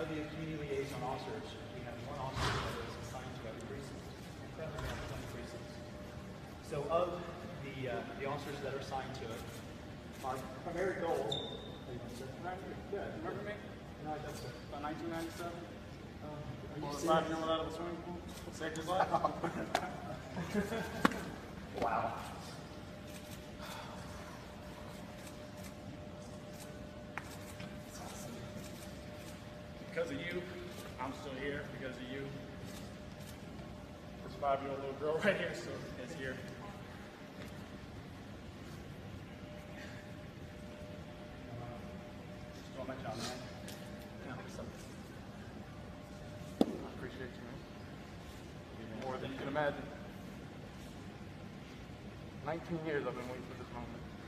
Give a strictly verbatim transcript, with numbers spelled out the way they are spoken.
the community liaison officers, we have one officer that is assigned to every precinct. And currently we have twenty precincts. So of the uh, the officers that are assigned to it, our primary goal. Yeah, remember me? No, I don't, sir. About nineteen ninety-seven? Um, Pulled a five-year-old out of the swimming pool, saved his life. Wow. Because of you, I'm still here. Because of you, this five-year-old little girl right here still is here. Just doing my job, man. No, so, I appreciate you, man. More than you can imagine. nineteen years I've been waiting for this moment.